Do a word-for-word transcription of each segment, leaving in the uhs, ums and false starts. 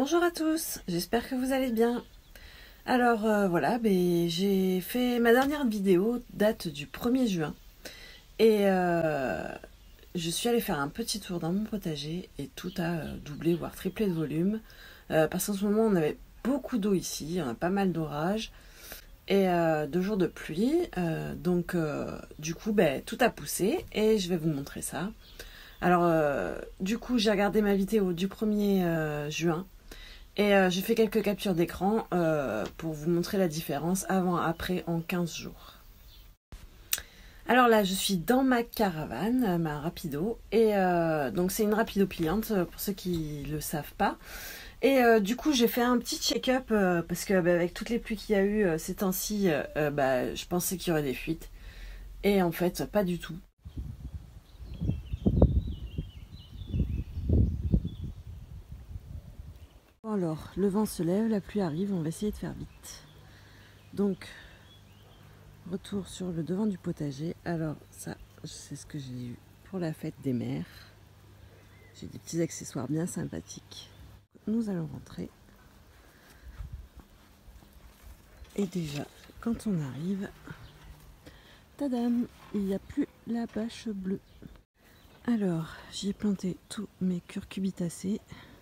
Bonjour à tous, j'espère que vous allez bien. Alors euh, voilà, ben, j'ai fait ma dernière vidéo, date du premier juin. Et euh, je suis allée faire un petit tour dans mon potager et tout a euh, doublé, voire triplé de volume. Euh, parce qu'en ce moment, on avait beaucoup d'eau ici, on a pas mal d'orages et euh, de jours de pluie. Euh, donc euh, du coup, ben, tout a poussé et je vais vous montrer ça. Alors euh, du coup, j'ai regardé ma vidéo du premier juin. Et euh, j'ai fait quelques captures d'écran euh, pour vous montrer la différence avant-après en quinze jours. Alors là, je suis dans ma caravane, ma rapido. Et euh, donc c'est une rapido pliante pour ceux qui ne le savent pas. Et euh, du coup, j'ai fait un petit check-up euh, parce que bah, avec toutes les pluies qu'il y a eu euh, ces temps-ci, euh, bah, je pensais qu'il y aurait des fuites. Et en fait, pas du tout. Alors, le vent se lève, la pluie arrive, on va essayer de faire vite. Donc, retour sur le devant du potager. Alors ça, c'est ce que j'ai eu pour la fête des mères. J'ai des petits accessoires bien sympathiques. Nous allons rentrer. Et déjà, quand on arrive, tadam, il n'y a plus la bâche bleue. Alors, j'y ai planté tous mes curcubitacées.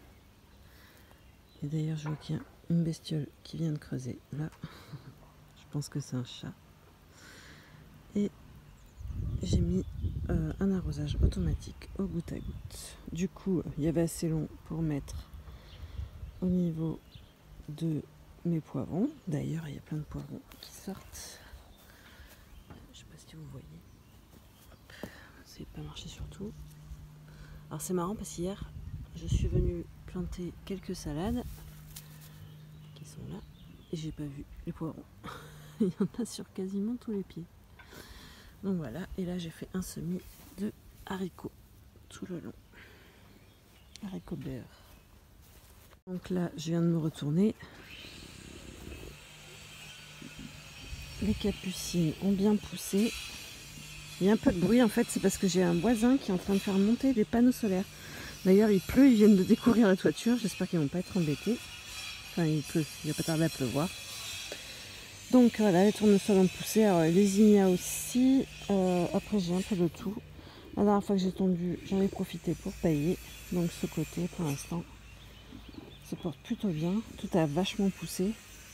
Et d'ailleurs, je vois qu'il y a une bestiole qui vient de creuser là. Je pense que c'est un chat. Et j'ai mis euh, un arrosage automatique au goutte à goutte. Du coup, il y avait assez long pour mettre au niveau de mes poivrons. D'ailleurs, il y a plein de poivrons qui sortent. Je sais pas si vous voyez. C'est pas marché sur tout. Alors c'est marrant parce qu'hier, je suis venue planter quelques salades qui sont là et j'ai pas vu les poivrons. Il y en a sur quasiment tous les pieds. Donc voilà, et là j'ai fait un semis de haricots tout le long. Haricots beurre. Donc là, je viens de me retourner. Les capucines ont bien poussé. Il y a un peu de bruit en fait, c'est parce que j'ai un voisin qui est en train de faire monter des panneaux solaires. D'ailleurs, il pleut, ils viennent de découvrir la toiture. J'espère qu'ils ne vont pas être embêtés. Enfin, il pleut, il va pas tarder à pleuvoir. Donc voilà, les tournesols ont poussé. Alors les zinnias aussi. Euh, après, j'ai un peu de tout. La dernière fois que j'ai tondu, j'en ai profité pour pailler. Donc ce côté, pour l'instant, se porte plutôt bien. Tout a vachement poussé.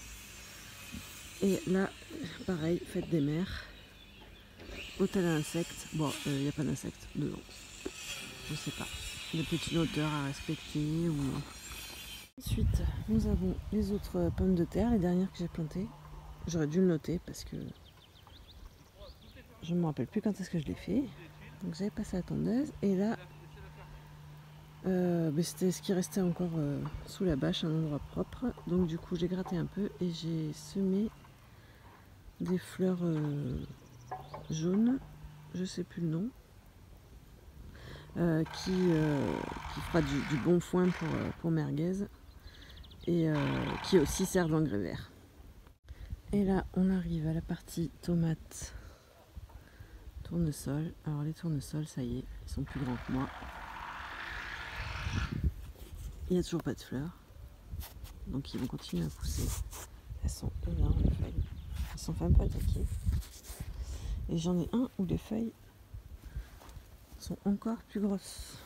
Et là, pareil, fête des mères. Hôtel à insectes. Bon, il euh, n'y a pas d'insectes dedans. Je sais pas. Il y a peut-être une hauteur à respecter ou non. Ensuite, nous avons les autres pommes de terre, les dernières que j'ai plantées. J'aurais dû le noter parce que je ne me rappelle plus quand est-ce que je l'ai fait. Donc j'avais passé la tondeuse et là, euh, c'était ce qui restait encore euh, sous la bâche, un endroit propre. Donc du coup, j'ai gratté un peu et j'ai semé des fleurs euh, jaunes, je sais plus le nom. Euh, qui, euh, qui fera du, du bon foin pour, euh, pour merguez et euh, qui aussi sert d'engrais vert. Et là on arrive à la partie tomate tournesol. Alors les tournesols, ça y est, ils sont plus grands que moi. Il n'y a toujours pas de fleurs, donc ils vont continuer à pousser. Elles sont énormes les feuilles, elles sont même pas attaquées. Et j'en ai un où les feuilles sont encore plus grosses.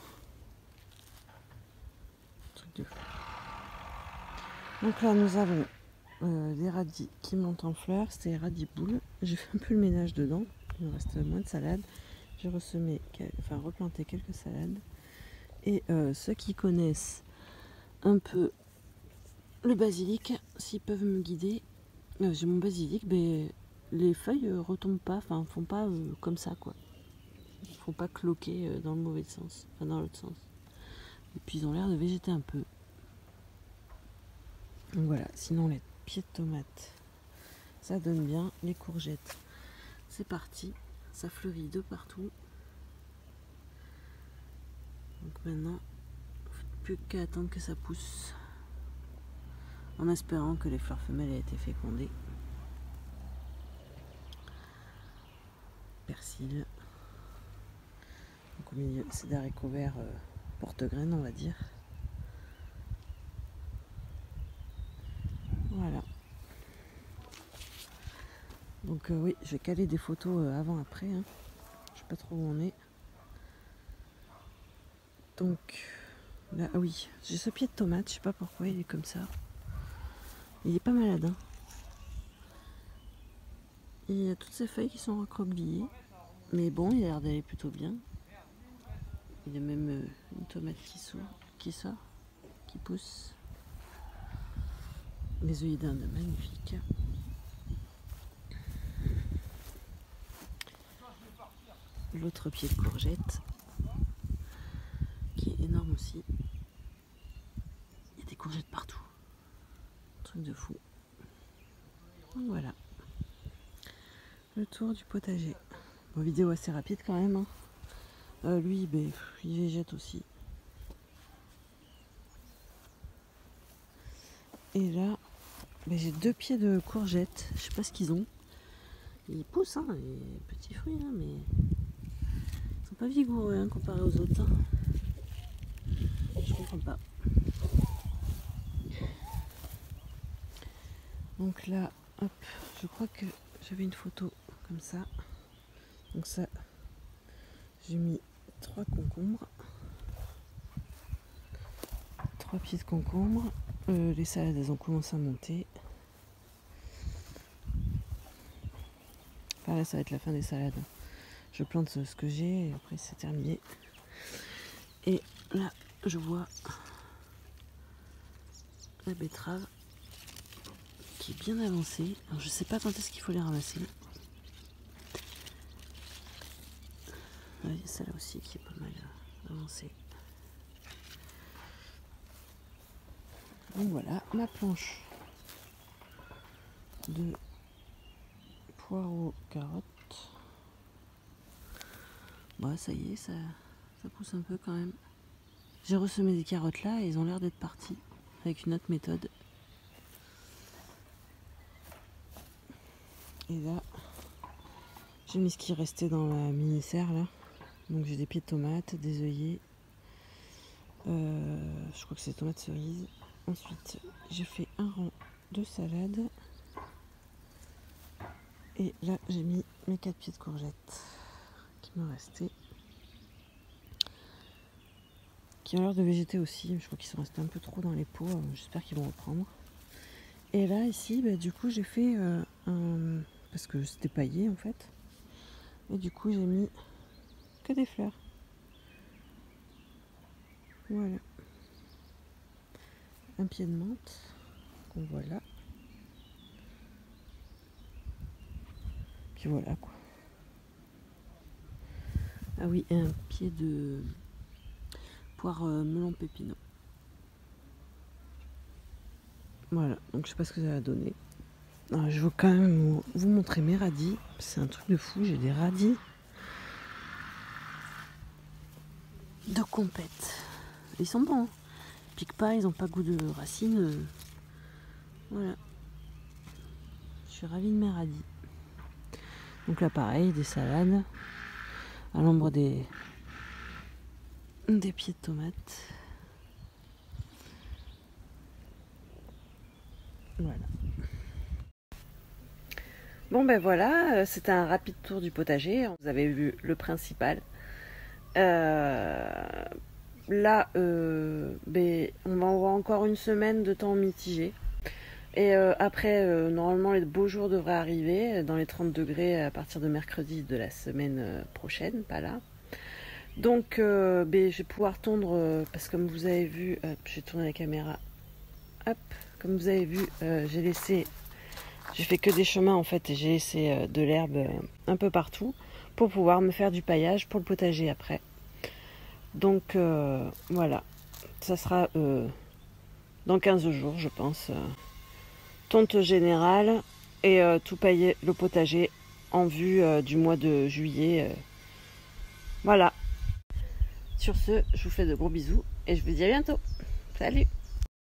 Truc de fou. Donc là nous avons euh, des radis qui montent en fleurs, c'est les radis boules. J'ai fait un peu le ménage dedans, il me reste moins de salade. J'ai ressemé, enfin replanté quelques salades. Et euh, ceux qui connaissent un peu le basilic, s'ils peuvent me guider, euh, j'ai mon basilic, ben, les feuilles euh, retombent pas, enfin font pas euh, comme ça quoi. Ils font pas cloquer euh, dans le mauvais sens, enfin dans l'autre sens. Et puis ils ont l'air de végéter un peu. Donc voilà, sinon les pieds de tomates, ça donne bien. Les courgettes, c'est parti, ça fleurit de partout. Donc maintenant, plus qu'à attendre que ça pousse, en espérant que les fleurs femelles aient été fécondées. Persil. Donc au milieu, c'est d'haricots verts euh, porte-graines, on va dire. Donc euh, oui, je vais caler des photos euh, avant-après. Hein. Je sais pas trop où on est. Donc là, ah oui, j'ai ce pied de tomate, je sais pas pourquoi il est comme ça. Il est pas malade. Hein. Il y a toutes ces feuilles qui sont recroquevillées. Mais bon, il a l'air d'aller plutôt bien. Il y a même euh, une tomate qui sort, qui sort, qui pousse. Les œillets d'Inde, magnifiques. L'autre pied de courgette, qui est énorme aussi. Il y a des courgettes partout. Truc de fou. Donc voilà. Le tour du potager. Bon, vidéo assez rapide quand même. Hein. Euh, lui, ben, il végète aussi. Et là, ben, j'ai deux pieds de courgettes. Je sais pas ce qu'ils ont. Ils poussent, hein, les petits fruits, hein, mais ils sont pas vigoureux hein, comparé aux autres. Hein. Je comprends pas. Donc là, hop, je crois que j'avais une photo comme ça. Donc ça, j'ai mis trois concombres. Trois pieds de concombres. Euh, les salades, elles ont commencé à monter. Enfin là, ça va être la fin des salades. Je plante ce que j'ai et après c'est terminé. Et là, je vois la betterave qui est bien avancée. Alors je sais pas quand est-ce qu'il faut les ramasser. Il y a celle-là aussi qui est pas mal avancée. Donc voilà ma planche de poireaux carottes. Bon, ça y est, ça, ça pousse un peu quand même. J'ai ressemé des carottes là et ils ont l'air d'être partis avec une autre méthode. Et là, j'ai mis ce qui restait dans la mini-serre là. Donc j'ai des pieds de tomates, des œillets. Euh, je crois que c'est des tomates cerises. Ensuite, j'ai fait un rang de salade. Et là, j'ai mis mes quatre pieds de courgettes qui me restaient. Qui ont l'air de végéter aussi. Je crois qu'ils sont restés un peu trop dans les pots. J'espère qu'ils vont reprendre. Et là, ici, bah, du coup, j'ai fait euh, un... Parce que c'était paillé, en fait. Et du coup, j'ai mis que des fleurs. Voilà. Un pied de menthe qu'on voit là. Puis voilà quoi. Ah oui, et un pied de poire euh, melon pépino. Voilà, donc je sais pas ce que ça va donner. Alors, je veux quand même vous montrer mes radis. C'est un truc de fou, j'ai des radis de compète. Ils sont bons. Hein. Ils piquent pas, ils ont pas goût de racines. Voilà. Je suis ravie de mes radis. Donc là pareil, des salades à l'ombre des des pieds de tomates. Voilà. Bon ben voilà, c'était un rapide tour du potager. Vous avez vu le principal. Euh, là, euh, ben, on va avoir encore une semaine de temps mitigé. Et euh, après, euh, normalement, les beaux jours devraient arriver dans les trente degrés à partir de mercredi de la semaine prochaine, pas là. Donc, euh, ben, je vais pouvoir tondre, euh, parce que comme vous avez vu, hop, je vais tourner la caméra, hop, comme vous avez vu, euh, j'ai laissé, j'ai fait que des chemins en fait, et j'ai laissé euh, de l'herbe euh, un peu partout pour pouvoir me faire du paillage pour le potager après. Donc, euh, voilà, ça sera euh, dans quinze jours, je pense. Euh, tonte générale et euh, tout pailler le potager en vue euh, du mois de juillet. Euh. Voilà. Sur ce, je vous fais de gros bisous et je vous dis à bientôt. Salut!